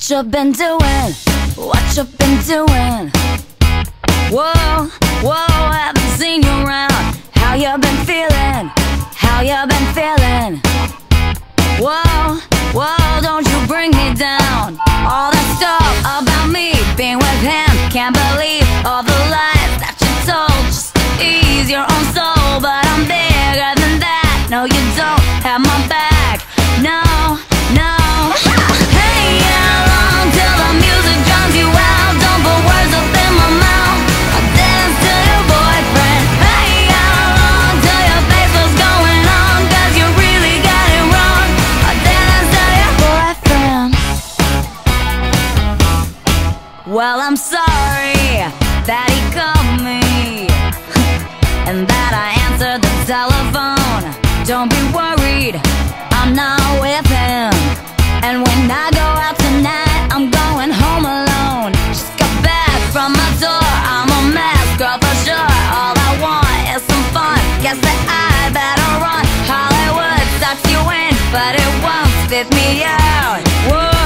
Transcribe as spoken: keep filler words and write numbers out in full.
What you been doing? What you been doing? Whoa, whoa, haven't seen you around. How you been feeling? How you been feeling? Whoa, whoa, don't you bring me down. All that stuff about me being with him, can't believe all the lies that you told just to ease your own soul. But I'm bigger than that. No, you don't have my back. No, no. Hey, how long till the music drowns you out? Don't put words up in my mouth. I'll dance to your boyfriend. Hey, how long till your face was going on? Cause you really got it wrong. I'll dance to your boyfriend. Well, I'm sorry that he called me and that I answered the telephone. Don't be worried, I'm not with him. And when I go out tonight, I'm going home alone. Just got back from my tour, I'm a mess, girl, for sure. All I want is some fun, guess that I better run. Hollywood sucks you in, but it won't spit me out. Whoa.